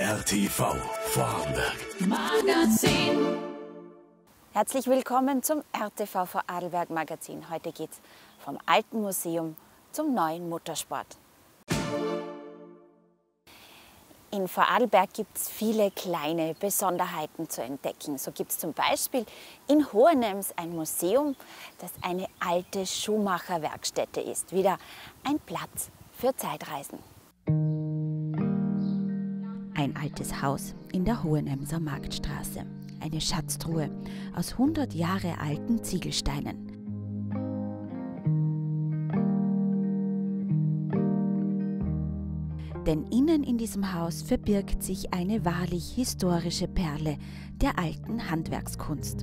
RTV Vorarlberg Magazin. Herzlich willkommen zum RTV Vorarlberg Magazin. Heute geht es vom alten Museum zum neuen Motorsport. In Vorarlberg gibt es viele kleine Besonderheiten zu entdecken. So gibt es zum Beispiel in Hohenems ein Museum, das eine alte Schuhmacherwerkstätte ist. Wieder ein Platz für Zeitreisen. Ein altes Haus in der Hohenemser Marktstraße. Eine Schatztruhe aus 100 Jahre alten Ziegelsteinen. Denn innen in diesem Haus verbirgt sich eine wahrlich historische Perle der alten Handwerkskunst.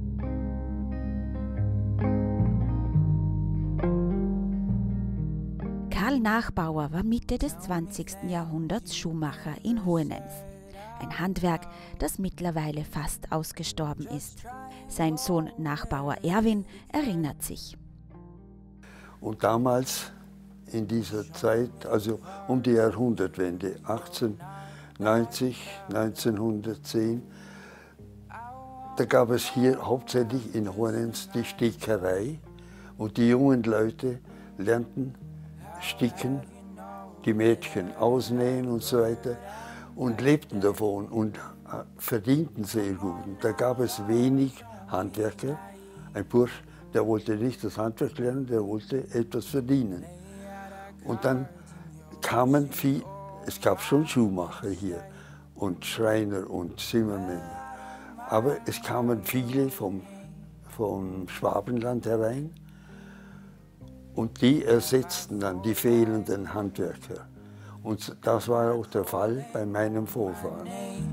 Karl Nachbauer war Mitte des 20. Jahrhunderts Schuhmacher in Hohenems. Ein Handwerk, das mittlerweile fast ausgestorben ist. Sein Sohn Nachbauer Erwin erinnert sich. Und damals in dieser Zeit, also um die Jahrhundertwende, 1890, 1910, da gab es hier hauptsächlich in Hohenems die Stickerei und die jungen Leute lernten sticken, die Mädchen ausnähen und so weiter und lebten davon und verdienten sehr gut. Und da gab es wenig Handwerker. Ein Bursch, der wollte nicht das Handwerk lernen, der wollte etwas verdienen. Und dann kamen es gab schon Schuhmacher hier und Schreiner und Zimmermänner. Aber es kamen viele vom Schwabenland herein und die ersetzten dann die fehlenden Handwerker. Und das war auch der Fall bei meinem Vorfahren.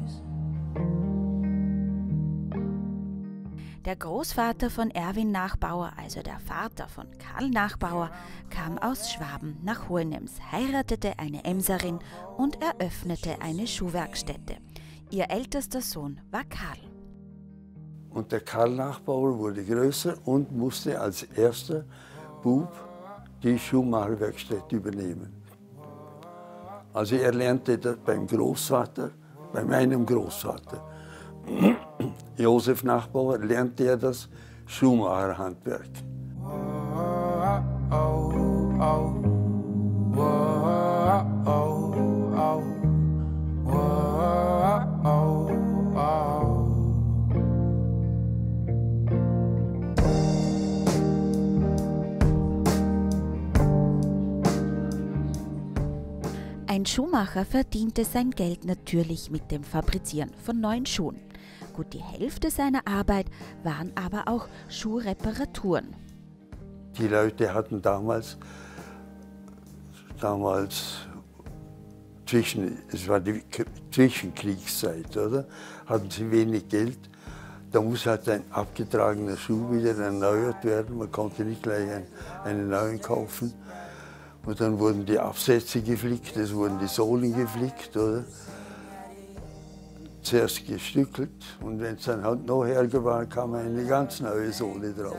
Der Großvater von Erwin Nachbauer, also der Vater von Karl Nachbauer, kam aus Schwaben nach Hohenems, heiratete eine Emserin und eröffnete eine Schuhwerkstätte. Ihr ältester Sohn war Karl. Und der Karl Nachbauer wurde größer und musste als erster Bub die Schuhmacherwerkstätte übernehmen. Also er lernte das beim Großvater, bei meinem Großvater. Josef Nachbauer lernte er das Schuhmacherhandwerk. Ein Schuhmacher verdiente sein Geld natürlich mit dem Fabrizieren von neuen Schuhen. Gut die Hälfte seiner Arbeit waren aber auch Schuhreparaturen. Die Leute hatten damals es war die Zwischenkriegszeit, oder? Hatten sie wenig Geld. Da muss halt ein abgetragener Schuh wieder erneuert werden. Man konnte nicht gleich einen neuen kaufen. Und dann wurden die Absätze geflickt, es wurden die Sohlen geflickt, oder? Zuerst gestückelt und wenn es dann halt noch ärger war, kam eine ganz neue Sohle drauf.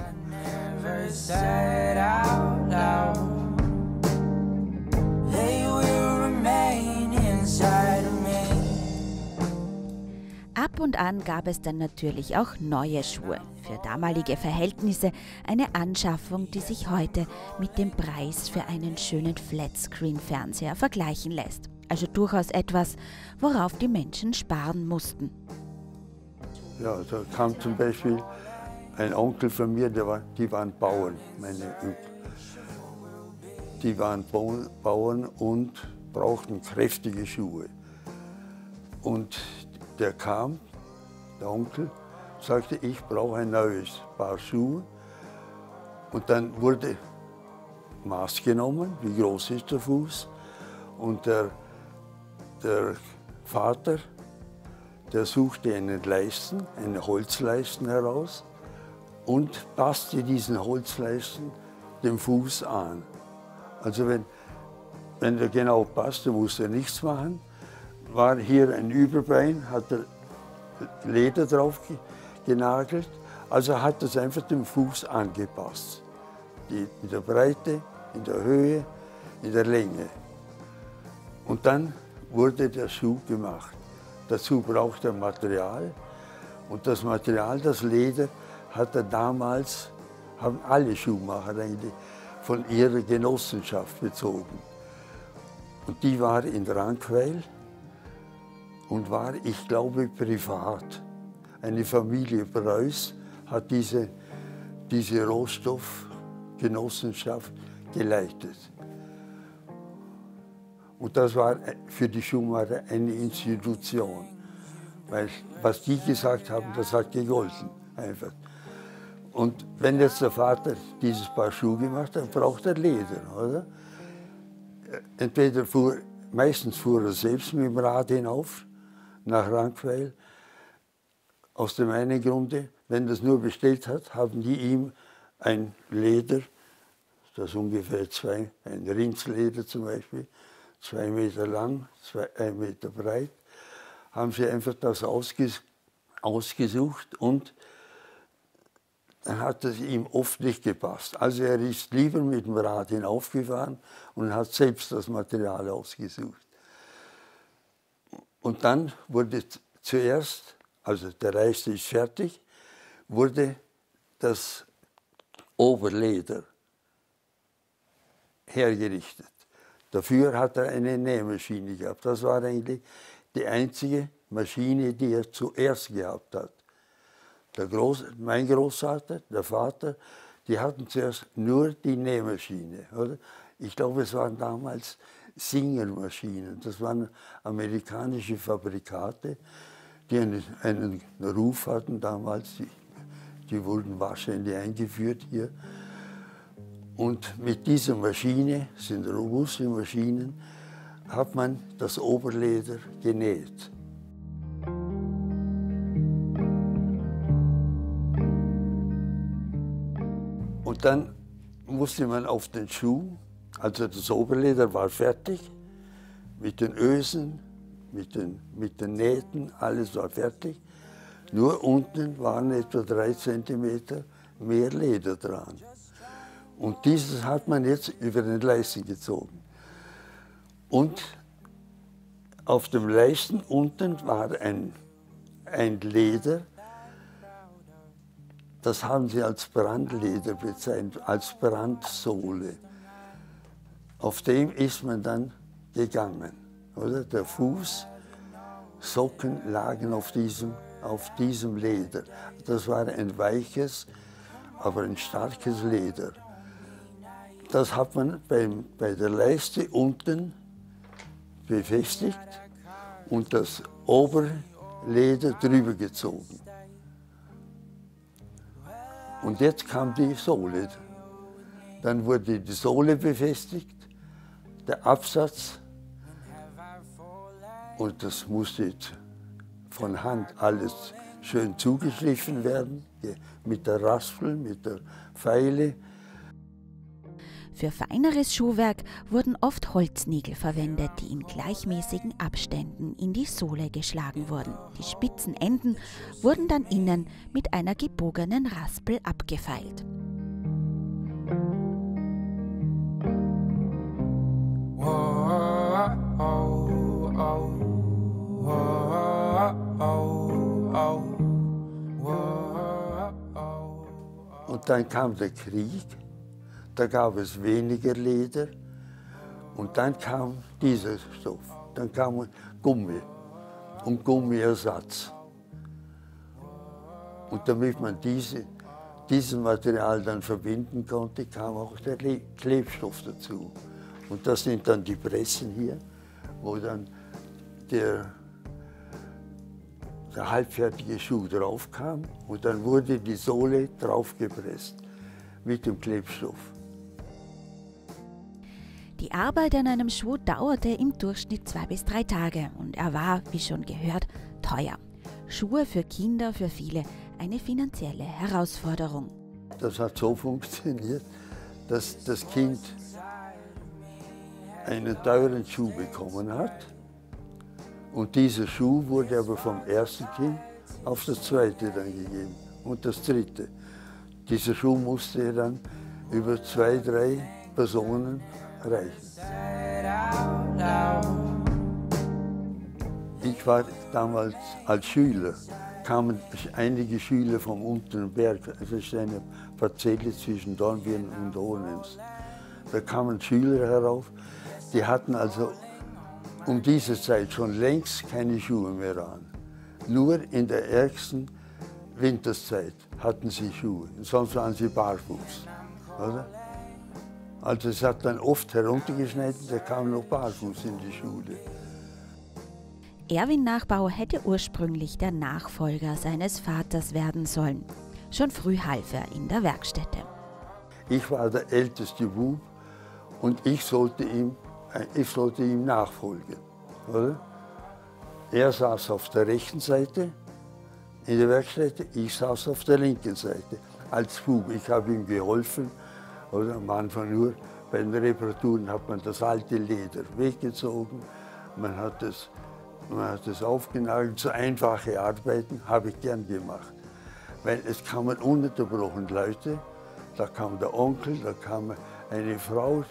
Ab und an gab es dann natürlich auch neue Schuhe. Für damalige Verhältnisse eine Anschaffung, die sich heute mit dem Preis für einen schönen Flatscreen-Fernseher vergleichen lässt. Also durchaus etwas, worauf die Menschen sparen mussten. Ja, da kam zum Beispiel ein Onkel von mir, die waren Bauern, meine Onkel. Die waren Bauern und brauchten kräftige Schuhe. Und der kam, der Onkel, sagte, ich brauche ein neues Paar Schuhe. Und dann wurde Maß genommen, wie groß ist der Fuß. Und der Vater, der suchte einen Leisten, einen Holzleisten heraus und passte diesen Holzleisten dem Fuß an. Also wenn der genau passte, musste er nichts machen. War hier ein Überbein, hat er Leder drauf genagelt, also hat es einfach dem Fuß angepasst. In der Breite, in der Höhe, in der Länge. Und dann wurde der Schuh gemacht. Dazu braucht er Material. Und das Material, das Leder, hat er damals, haben alle Schuhmacher eigentlich von ihrer Genossenschaft bezogen. Und die war in Rankweiler und war, ich glaube, privat. Eine Familie Preuß hat diese Rohstoffgenossenschaft geleitet. Und das war für die Schuhmacher eine Institution. Weil was die gesagt haben, das hat gegolten. Einfach. Und wenn jetzt der Vater dieses Paar Schuhe gemacht hat, braucht er Leder, oder? Meistens fuhr er selbst mit dem Rad hinauf, nach Rankweiler. Aus dem einen Grunde, wenn er es nur bestellt hat, haben die ihm ein Leder, das ungefähr ein Rindsleder zum Beispiel, 2 Meter lang, 1 Meter breit, haben sie einfach das ausgesucht und dann hat es ihm oft nicht gepasst. Also er ist lieber mit dem Rad hinaufgefahren und hat selbst das Material ausgesucht. Und dann wurde zuerst, also der Leiste ist fertig, wurde das Oberleder hergerichtet. Dafür hat er eine Nähmaschine gehabt. Das war eigentlich die einzige Maschine, die er zuerst gehabt hat. Mein Großvater, der Vater, die hatten zuerst nur die Nähmaschine. Oder? Ich glaube, es waren damals Singer-Maschinen. Das waren amerikanische Fabrikate, die einen Ruf hatten damals. Die wurden wahrscheinlich eingeführt hier. Und mit dieser Maschine, das sind robuste Maschinen, hat man das Oberleder genäht. Und dann musste man auf den Schuh, also das Oberleder war fertig, mit den Ösen, mit den Nähten, alles war fertig. Nur unten waren etwa 3 Zentimeter mehr Leder dran. Und dieses hat man jetzt über den Leisten gezogen. Und auf dem Leisten unten war ein Leder, das haben sie als Brandleder bezeichnet, als Brandsohle. Auf dem ist man dann gegangen. Oder? Der Fuß, Socken lagen auf diesem Leder. Das war ein weiches, aber ein starkes Leder. Das hat man bei der Leiste unten befestigt und das Oberleder drüber gezogen. Und jetzt kam die Sohle. Dann wurde die Sohle befestigt, der Absatz, und das musste jetzt von Hand alles schön zugeschliffen werden, mit der Raspel, mit der Feile. Für feineres Schuhwerk wurden oft Holznägel verwendet, die in gleichmäßigen Abständen in die Sohle geschlagen wurden. Die spitzen Enden wurden dann innen mit einer gebogenen Raspel abgefeilt. Und dann kam der Krieg. Da gab es weniger Leder und dann kam dieser Stoff, dann kam Gummi und Gummiersatz. Und damit man dieses Material dann verbinden konnte, kam auch der Klebstoff dazu. Und das sind dann die Pressen hier, wo dann der halbfertige Schuh drauf kam und dann wurde die Sohle draufgepresst mit dem Klebstoff. Die Arbeit an einem Schuh dauerte im Durchschnitt 2 bis 3 Tage und er war, wie schon gehört, teuer. Schuhe für Kinder, für viele eine finanzielle Herausforderung. Das hat so funktioniert, dass das Kind einen teuren Schuh bekommen hat und dieser Schuh wurde aber vom ersten Kind auf das zweite dann gegeben und das dritte. Dieser Schuh musste dann über 2, 3 Personen reichen. Ich war damals als Schüler, kamen einige Schüler vom unteren Berg, es ist eine Parzelle zwischen Dornbirn und Hohenems. Da kamen Schüler herauf, die hatten also um diese Zeit schon längst keine Schuhe mehr an. Nur in der ärgsten Winterszeit hatten sie Schuhe, sonst waren sie barfuß. Oder? Also es hat dann oft heruntergeschneit, da kam noch barfuß in die Schule. Erwin Nachbauer hätte ursprünglich der Nachfolger seines Vaters werden sollen. Schon früh half er in der Werkstätte. Ich war der älteste Bub und ich sollte ihm nachfolgen. Oder? Er saß auf der rechten Seite in der Werkstätte, ich saß auf der linken Seite. Als Bub, ich habe ihm geholfen. Oder? Am Anfang nur bei den Reparaturen hat man das alte Leder weggezogen, man hat es aufgenagelt. So einfache Arbeiten habe ich gern gemacht. Weil es kamen ununterbrochen Leute, da kam der Onkel, da kam eine Frau,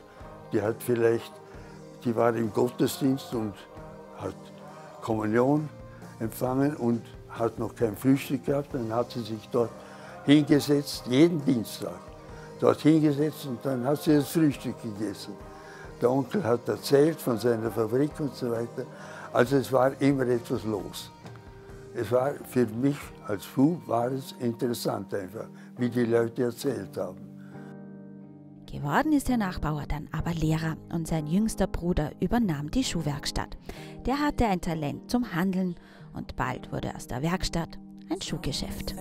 die war im Gottesdienst und hat Kommunion empfangen und hat noch kein Frühstück gehabt. Dann hat sie sich dort hingesetzt, jeden Dienstag, dort hingesetzt und dann hat sie das Frühstück gegessen. Der Onkel hat erzählt von seiner Fabrik und so weiter. Also es war immer etwas los. Es war für mich als Bub war es interessant einfach, wie die Leute erzählt haben. Geworden ist der Nachbauer dann aber Lehrer und sein jüngster Bruder übernahm die Schuhwerkstatt. Der hatte ein Talent zum Handeln und bald wurde aus der Werkstatt ein Schuhgeschäft.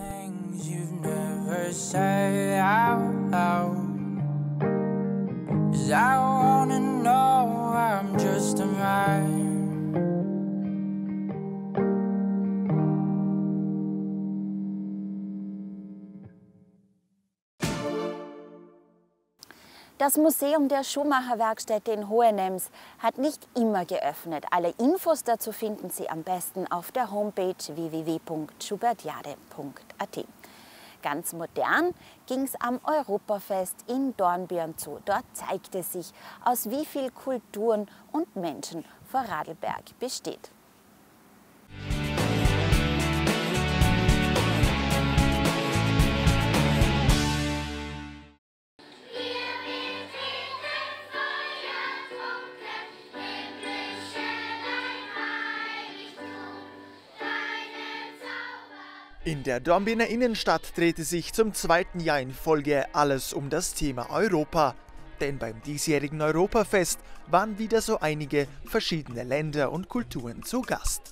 Das Museum der Schuhmacherwerkstätte in Hohenems hat nicht immer geöffnet. Alle Infos dazu finden Sie am besten auf der Homepage www.schubertiade.at. Ganz modern ging es am Europafest in Dornbirn zu. Dort zeigte sich, aus wie viel Kulturen und Menschen Vorarlberg besteht. In der Dornbirner Innenstadt drehte sich zum zweiten Jahr in Folge alles um das Thema Europa. Denn beim diesjährigen Europafest waren wieder so einige verschiedene Länder und Kulturen zu Gast.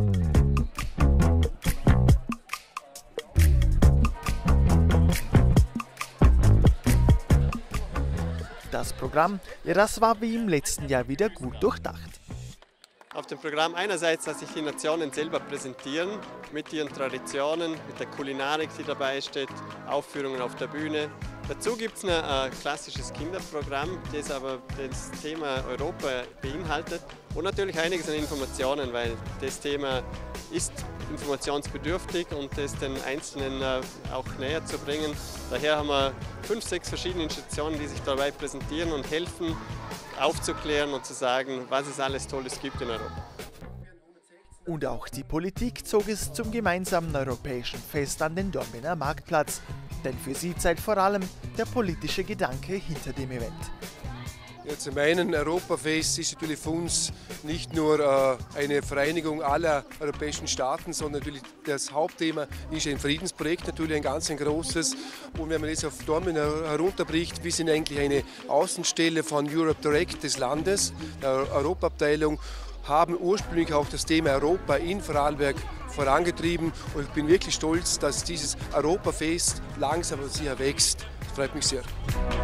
Das Programm, ja, das war wie im letzten Jahr wieder gut durchdacht. Auf dem Programm einerseits, dass sich die Nationen selber präsentieren, mit ihren Traditionen, mit der Kulinarik, die dabei steht, Aufführungen auf der Bühne. Dazu gibt es ein klassisches Kinderprogramm, das aber das Thema Europa beinhaltet und natürlich einiges an Informationen, weil das Thema ist informationsbedürftig und das den Einzelnen auch näher zu bringen. Daher haben wir 5, 6 verschiedene Institutionen, die sich dabei präsentieren und helfen, aufzuklären und zu sagen, was es alles Tolles gibt in Europa. Und auch die Politik zog es zum gemeinsamen europäischen Fest an den Dornbirner Marktplatz. Denn für sie zählt vor allem der politische Gedanke hinter dem Event. Ja, zum einen, Europafest ist natürlich für uns nicht nur eine Vereinigung aller europäischen Staaten, sondern natürlich das Hauptthema ist ein Friedensprojekt, natürlich ein ganz großes. Und wenn man das auf Dornbirn herunterbricht, wir sind eigentlich eine Außenstelle von Europe Direct des Landes, der Europaabteilung, haben ursprünglich auch das Thema Europa in Vorarlberg vorangetrieben. Und ich bin wirklich stolz, dass dieses Europafest langsam aber sicher wächst. Das freut mich sehr.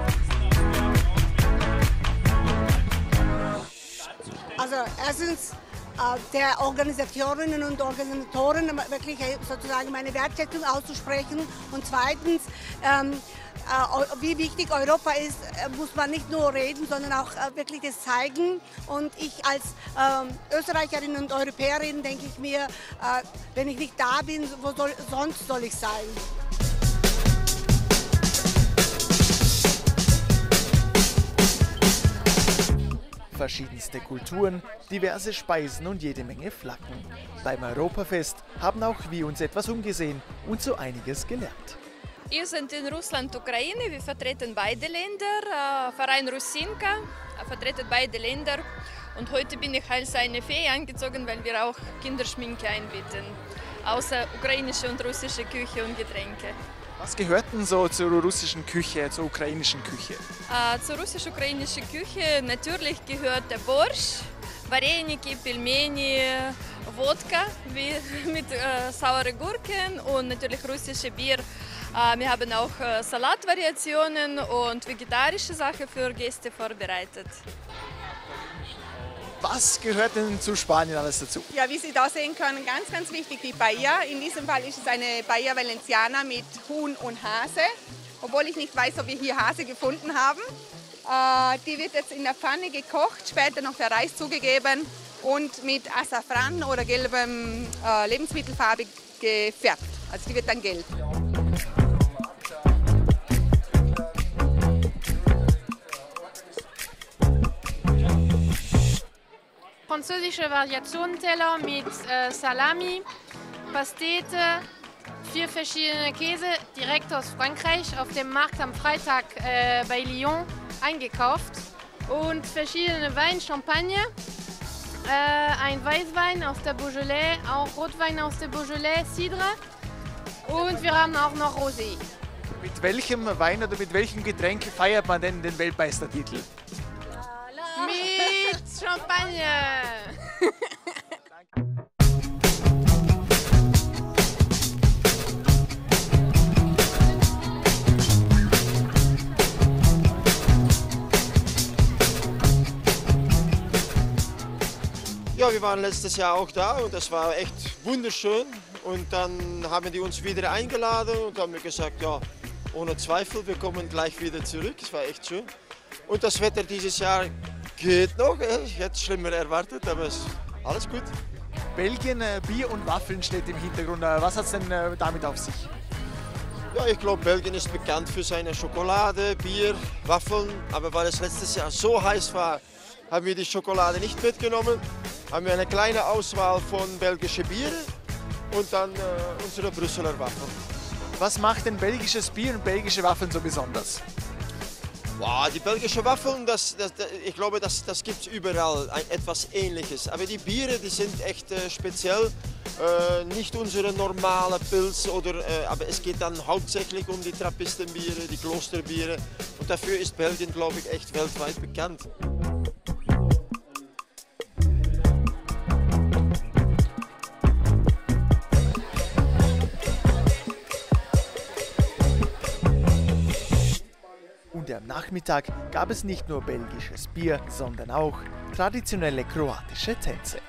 Also erstens der Organisatorinnen und Organisatoren wirklich sozusagen meine Wertschätzung auszusprechen und zweitens wie wichtig Europa ist, muss man nicht nur reden, sondern auch wirklich das zeigen. Und ich als Österreicherin und Europäerin denke ich mir, wenn ich nicht da bin, sonst soll ich sein? verschiedenste Kulturen, diverse Speisen und jede Menge Flaggen. Beim Europafest haben auch wir uns etwas umgesehen und so einiges gelernt. Wir sind in Russland, Ukraine, wir vertreten beide Länder. Verein Russinka vertreten beide Länder. Und heute bin ich als eine Fee angezogen, weil wir auch Kinderschminke einbieten. Außer ukrainische und russische Küche und Getränke. Was gehört denn so zur russischen Küche, zur ukrainischen Küche? Zur russisch-ukrainischen Küche natürlich gehört der Borsch, Vareniki, Pelmeni, Wodka mit sauren Gurken und natürlich russische Bier. Wir haben auch Salatvariationen und vegetarische Sachen für Gäste vorbereitet. Was gehört denn zu Spanien alles dazu? Ja, wie Sie da sehen können, ganz, ganz wichtig die Paella. In diesem Fall ist es eine Paella Valenciana mit Huhn und Hase. Obwohl ich nicht weiß, ob wir hier Hase gefunden haben. Die wird jetzt in der Pfanne gekocht, später noch der Reis zugegeben und mit Asafran oder gelbem Lebensmittelfarbe gefärbt. Also die wird dann gelb. Französische Variationenteller mit Salami, Pastete, 4 verschiedene Käse, direkt aus Frankreich, auf dem Markt am Freitag bei Lyon eingekauft. Und verschiedene Wein, Champagner, ein Weißwein aus der Beaujolais, auch Rotwein aus der Beaujolais, Cidre. Und wir haben auch noch Rosé. Mit welchem Wein oder mit welchem Getränk feiert man denn den Weltmeistertitel? Mit Champagner! Ja, wir waren letztes Jahr auch da und das war echt wunderschön. Und dann haben die uns wieder eingeladen und haben mir gesagt, ja, ohne Zweifel, wir kommen gleich wieder zurück. Es war echt schön. Und das Wetter dieses Jahr geht noch. Ich hätte es schlimmer erwartet, aber es ist alles gut. Belgien, Bier und Waffeln steht im Hintergrund. Was hat es denn damit auf sich? Ja, ich glaube, Belgien ist bekannt für seine Schokolade, Bier, Waffeln. Aber weil es letztes Jahr so heiß war, haben wir die Schokolade nicht mitgenommen. Haben wir eine kleine Auswahl von belgischen Bieren und dann unsere Brüsseler Waffeln. Was macht denn belgisches Bier und belgische Waffeln so besonders? Wow, die belgischen Waffeln, ich glaube, das gibt es überall, etwas Ähnliches. Aber die Biere, die sind echt speziell. Nicht unsere normale Pilz, aber es geht dann hauptsächlich um die Trappistenbiere, die Klosterbiere. Und dafür ist Belgien, glaube ich, echt weltweit bekannt. Und am Nachmittag gab es nicht nur belgisches Bier, sondern auch traditionelle kroatische Tänze.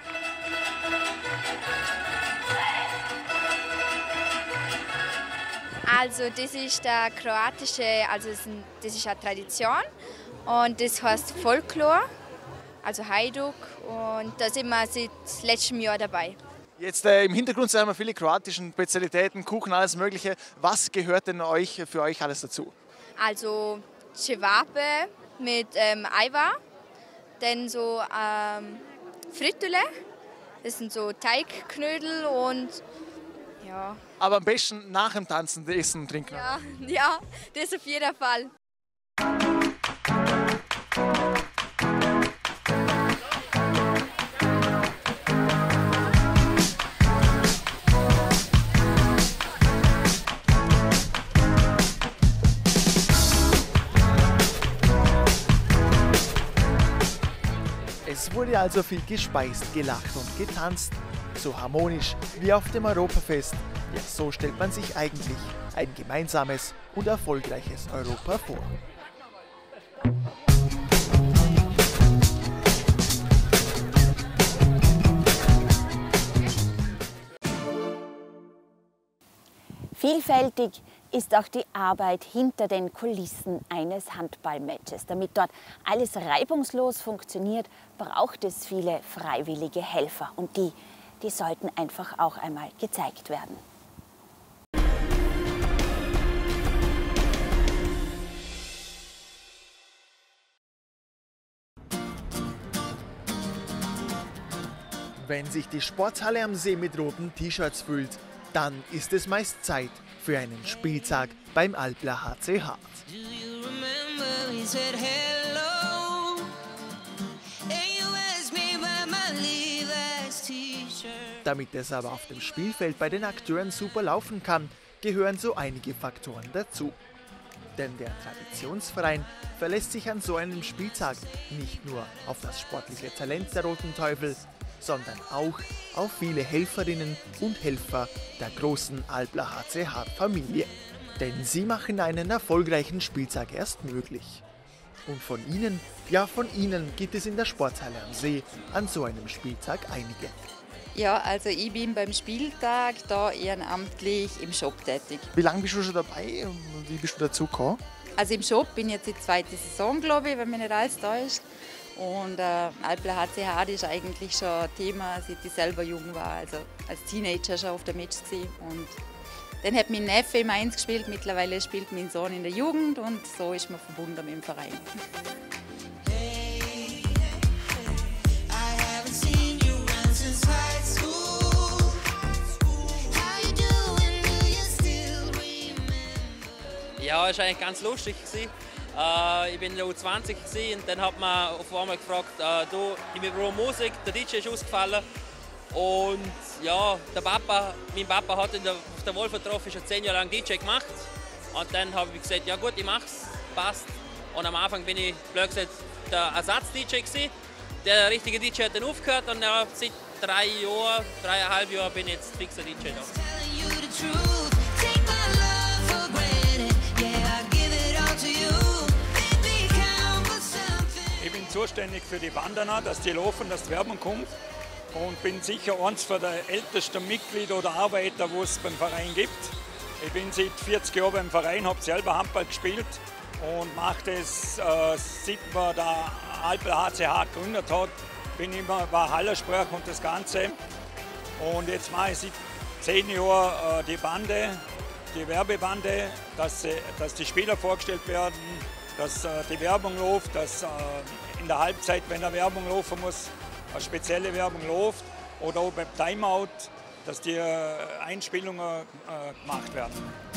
Also das ist der kroatische, das ist eine Tradition und das heißt Folklore, also Hajduk, und da sind wir seit letztem Jahr dabei. Jetzt im Hintergrund haben wir viele kroatische Spezialitäten, Kuchen, alles Mögliche. Was gehört denn für euch alles dazu? Also Cevape mit Ajvar, dann so Frittule, das sind so Teigknödel und ja. Aber am besten nach dem Tanzen essen und trinken. Ja, das auf jeden Fall. Es wurde also viel gespeist, gelacht und getanzt. So harmonisch wie auf dem Europafest. Ja, so stellt man sich eigentlich ein gemeinsames und erfolgreiches Europa vor. Vielfältig ist auch die Arbeit hinter den Kulissen eines Handballmatches. Damit dort alles reibungslos funktioniert, braucht es viele freiwillige Helfer. Und die sollten einfach auch einmal gezeigt werden. Wenn sich die Sporthalle am See mit roten T-Shirts füllt, dann ist es meist Zeit für einen Spieltag beim Alpler HC Hart. Damit es aber auf dem Spielfeld bei den Akteuren super laufen kann, gehören so einige Faktoren dazu. Denn der Traditionsverein verlässt sich an so einem Spieltag nicht nur auf das sportliche Talent der Roten Teufel, sondern auch auf viele Helferinnen und Helfer der großen Alpler HC Hart Familie. Denn sie machen einen erfolgreichen Spieltag erst möglich. Und von ihnen, ja von ihnen, gibt es in der Sporthalle am See an so einem Spieltag einige. Ja, also ich bin beim Spieltag da ehrenamtlich im Shop tätig. Wie lange bist du schon dabei und wie bist du dazu gekommen? Also im Shop bin ich jetzt die 2. Saison, glaube ich, wenn mich nicht alles täuscht. Und Alpler HC Hart ist eigentlich schon ein Thema, seit ich selber jung war, also als Teenager schon auf der Match gewesen. Und dann hat mein Neffe im 1 gespielt, mittlerweile spielt mein Sohn in der Jugend und so ist man verbunden mit dem Verein. Ja, es war eigentlich ganz lustig. Ich bin in der U20 und dann hat man auf einmal gefragt, du, ich brauche Musik, der DJ ist ausgefallen. Und ja, mein Papa hat auf der Wolfertropfe schon 10 Jahre lang DJ gemacht. Und dann habe ich gesagt, ja gut, ich mach's, passt. Und am Anfang bin ich, blöd gesagt, der Ersatz-DJ gewesen. Der richtige DJ hat dann aufgehört und seit 3,5 Jahren bin ich jetzt fixer DJ da. Ich bin zuständig für die Bandana, dass die laufen, dass die Werbung kommt. Und bin sicher eines der ältesten Mitglieder oder Arbeiter, wo es beim Verein gibt. Ich bin seit 40 Jahren beim Verein, habe selber Handball gespielt und mache das, seit man der Alpler HC Hart gegründet hat, war Hallersprach und das Ganze. Und jetzt mache ich seit 10 Jahren die Bande, die Werbebande, dass die Spieler vorgestellt werden, dass die Werbung läuft, dass in der Halbzeit, wenn eine Werbung laufen muss, eine spezielle Werbung läuft oder auch beim Timeout, dass die Einspielungen gemacht werden.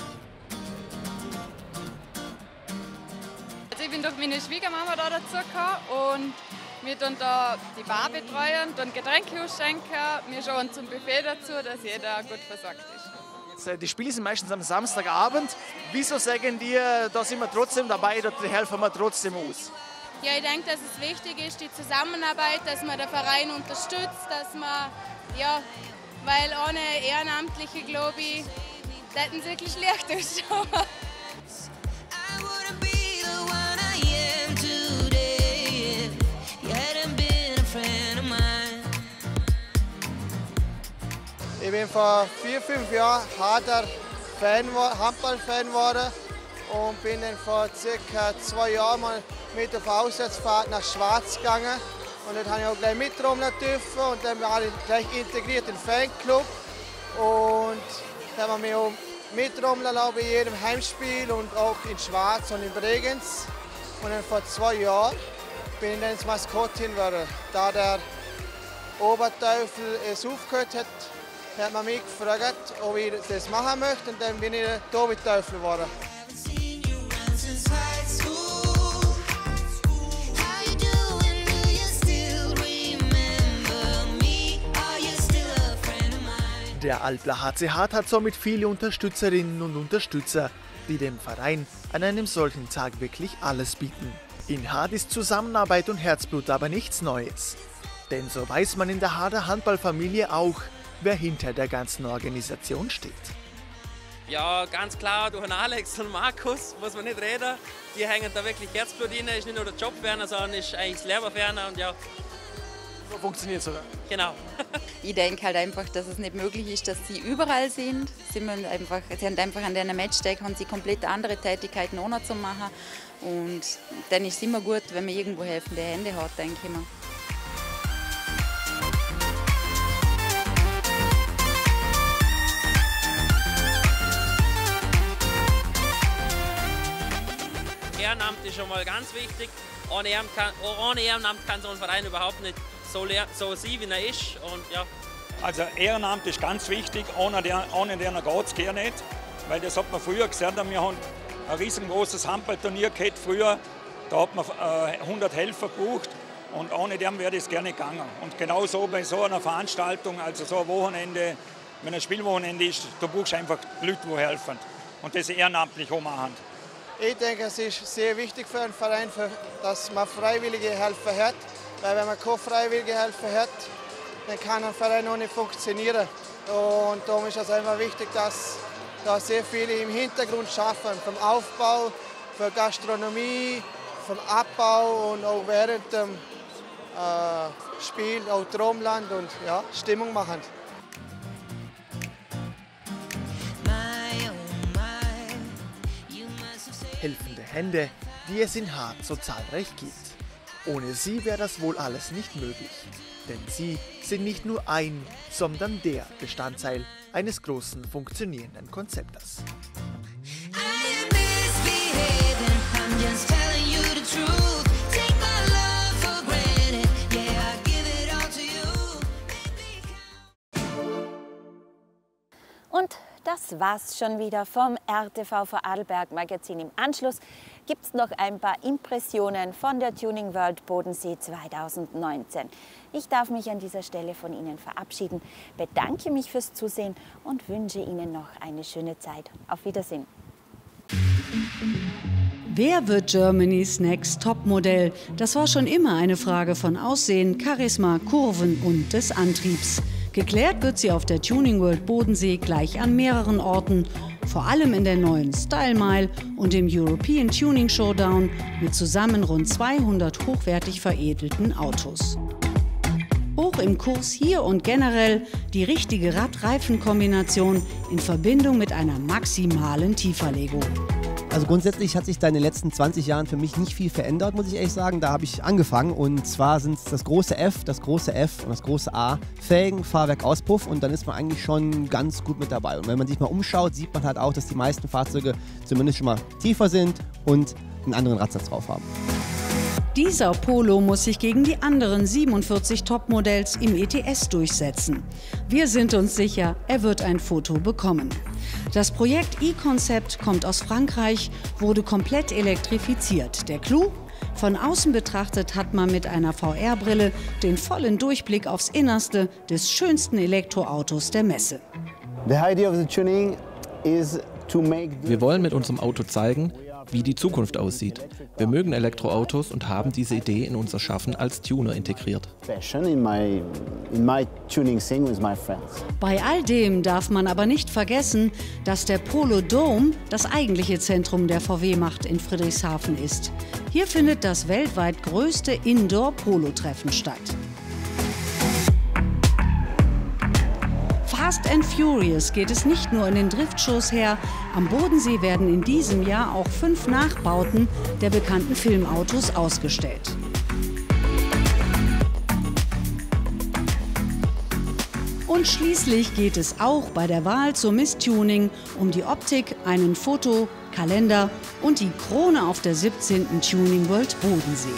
Also ich bin durch meine Schwiegermama da dazugekommen und wir tun da die Bar betreuen, dann Getränke ausschenken, wir schauen zum Buffet dazu, dass jeder gut versorgt ist. Jetzt, die Spiele sind meistens am Samstagabend. Wieso sagen die, da sind wir trotzdem dabei, da helfen wir trotzdem aus? Ja, ich denke, dass es wichtig ist, die Zusammenarbeit, dass man den Verein unterstützt, dass man, ja, weil ohne Ehrenamtliche, glaube ich, hätten es wirklich schlecht ausschauen. Ich bin vor 4-5 Jahren harter Handball-Fan geworden und bin dann vor ca. 2 Jahren mal mit auf Auswärtsfahrt nach Schwarz gegangen. Und dort habe ich auch gleich mitrummeln dürfen und dann war ich gleich integriert in den Fanclub. Und dann haben wir mich auch mitrummeln lassen bei jedem Heimspiel und auch in Schwarz und in Bregenz. Und dann vor 2 Jahren bin ich dann ins Maskottchen geworden. Da der Oberteufel es aufgehört hat, hat man mich gefragt, ob ich das machen möchte, und dann bin ich der Tobi-Teufel geworden. Der Alpler HC Hart hat somit viele Unterstützerinnen und Unterstützer, die dem Verein an einem solchen Tag wirklich alles bieten. In Hart ist Zusammenarbeit und Herzblut aber nichts Neues. Denn so weiß man in der Harter Handballfamilie auch, wer hinter der ganzen Organisation steht. Ja, ganz klar, durch Alex und Markus muss man nicht reden. Die hängen da wirklich Herzblut rein. Ist nicht nur der Job ferner, sondern ist eigentlich das Leben ferner. Und ja. So funktioniert es, oder? Genau. Ich denke halt einfach, dass es nicht möglich ist, dass sie überall sind. Sie haben einfach an der Matchtag haben sie komplett andere Tätigkeiten auch noch zu machen. Und dann ist es immer gut, wenn man irgendwo helfende Hände hat, denke ich mal. Ehrenamt ist schon mal ganz wichtig. Ohne Ehrenamt kann so ein Verein überhaupt nicht so sein, wie er ist. Und, ja. Also Ehrenamt ist ganz wichtig, ohne den geht es gar nicht. Weil das hat man früher gesehen, wir haben ein riesengroßes Handballturnier gehabt früher. Da hat man 100 Helfer gebraucht und ohne dem wäre das gerne gegangen. Und genauso bei so einer Veranstaltung, also so ein Wochenende, wenn ein Spielwochenende ist, da brauchst du einfach Leute, die helfen und das ehrenamtlich auch machen. Ich denke, es ist sehr wichtig für einen Verein, dass man freiwillige Helfer hat. Weil wenn man keine freiwillige Helfer hat, dann kann ein Verein auch nicht funktionieren. Und darum ist es einfach wichtig, dass da sehr viele im Hintergrund schaffen, vom Aufbau, für Gastronomie, vom Abbau und auch während dem Spiel auch Drumland und ja, Stimmung machen. Helfende Hände, die es in Hart so zahlreich gibt. Ohne sie wäre das wohl alles nicht möglich. Denn sie sind nicht nur ein, sondern der Bestandteil eines großen funktionierenden Konzeptes. Und das war's schon wieder vom RTV Vorarlberg Magazin. Im Anschluss gibt es noch ein paar Impressionen von der Tuning World Bodensee 2019. Ich darf mich an dieser Stelle von Ihnen verabschieden, bedanke mich fürs Zusehen und wünsche Ihnen noch eine schöne Zeit. Auf Wiedersehen. Wer wird Germany's Next Topmodell? Das war schon immer eine Frage von Aussehen, Charisma, Kurven und des Antriebs. Geklärt wird sie auf der Tuning World Bodensee gleich an mehreren Orten, vor allem in der neuen Style Mile und im European Tuning Showdown mit zusammen rund 200 hochwertig veredelten Autos. Hoch im Kurs hier und generell die richtige Rad-Reifen-Kombination in Verbindung mit einer maximalen Tieferlegung. Also grundsätzlich hat sich da in den letzten 20 Jahren für mich nicht viel verändert, muss ich ehrlich sagen. Da habe ich angefangen und zwar sind es das große F und das große A, Felgen, Fahrwerk, Auspuff und dann ist man eigentlich schon ganz gut mit dabei. Und wenn man sich mal umschaut, sieht man halt auch, dass die meisten Fahrzeuge zumindest schon mal tiefer sind und einen anderen Radsatz drauf haben. Dieser Polo muss sich gegen die anderen 47 Topmodells im ETS durchsetzen. Wir sind uns sicher, er wird ein Foto bekommen. Das Projekt E-Concept kommt aus Frankreich, wurde komplett elektrifiziert. Der Clou? Von außen betrachtet hat man mit einer VR-Brille den vollen Durchblick aufs Innerste des schönsten Elektroautos der Messe. Wir wollen mit unserem Auto zeigen, wie die Zukunft aussieht. Wir mögen Elektroautos und haben diese Idee in unser Schaffen als Tuner integriert. Bei all dem darf man aber nicht vergessen, dass der Polo Dome das eigentliche Zentrum der VW-Macht in Friedrichshafen ist. Hier findet das weltweit größte Indoor-Polo-Treffen statt. Fast and Furious geht es nicht nur in den Driftshows her. Am Bodensee werden in diesem Jahr auch 5 Nachbauten der bekannten Filmautos ausgestellt. Und schließlich geht es auch bei der Wahl zur Miss Tuning um die Optik, einen Fotokalender und die Krone auf der 17. Tuning World Bodensee.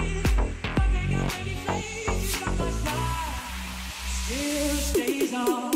Still stays on.